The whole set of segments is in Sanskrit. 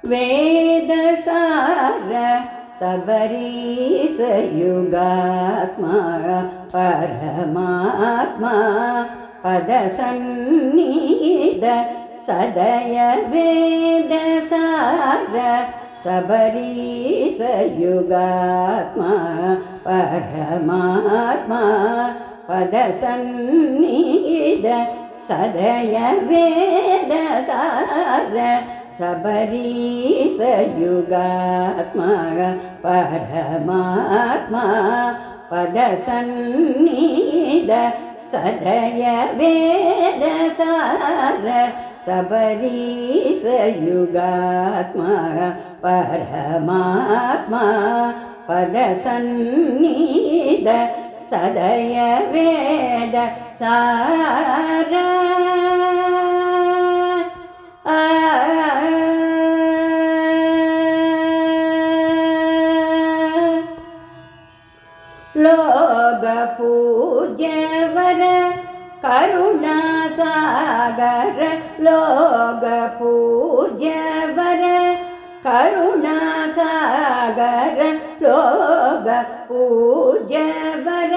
वेदसार सबरीसयुगात्मा परमात्मा पदसन्निध सदय वेदसार सबरीसयुगात्मा परमात्मा पदसन्निध सदय वेदसार सबरीसयुगात्मा परमात्मा पदसन्निध सदय वेदसार सबरीसयुगात्मा परमात्मा पदसन्निध सदय वेदसार लोकपूज्यवर करुणासागर लोकपूज्यवर करुणासागर लोकपूज्यवर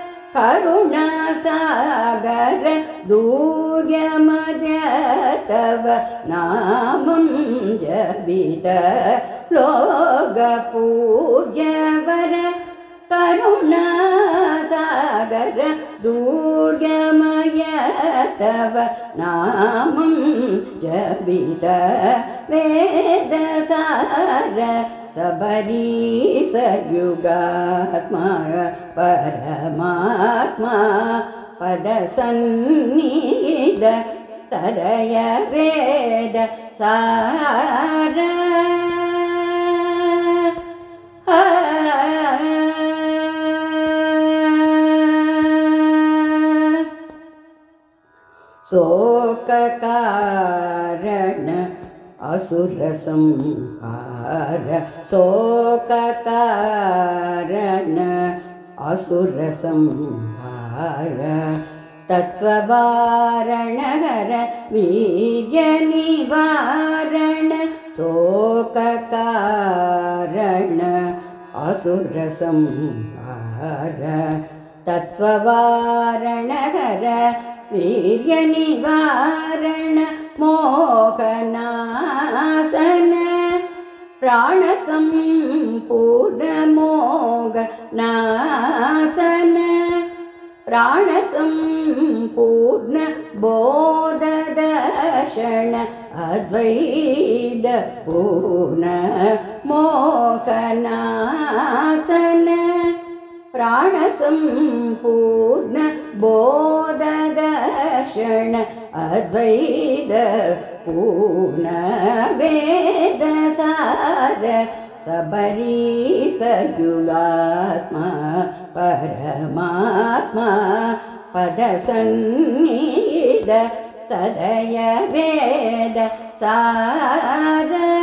करुणासागर दूर्यमद्य तव नामं जपित लोकपूज्यवर करुणासागर दूर्यमय तव नामं जपित वेदसार सबरीसयुगात्मा परमात्मा पदसन्निध सदय वेदसार शोककारण असुरसंहार शोककारण असुरसंहार तत्त्ववारणहर वीर्यनिवारण शोककारण असुरसंहार तत्त्ववारणहर वीर्यनिवारण मोहनाशन प्राणसम्पूर्णमोहनाशन प्राणसम्पूर्ण बोधदर्शन अद्वैत पूर्ण मोहनाशन प्राणसम्पूर्ण बोधदर्शन अद्वैत पूर्ण वेदसार सबरीसयुगात्मा परमात्मा पदसन्निध सदय वेदसार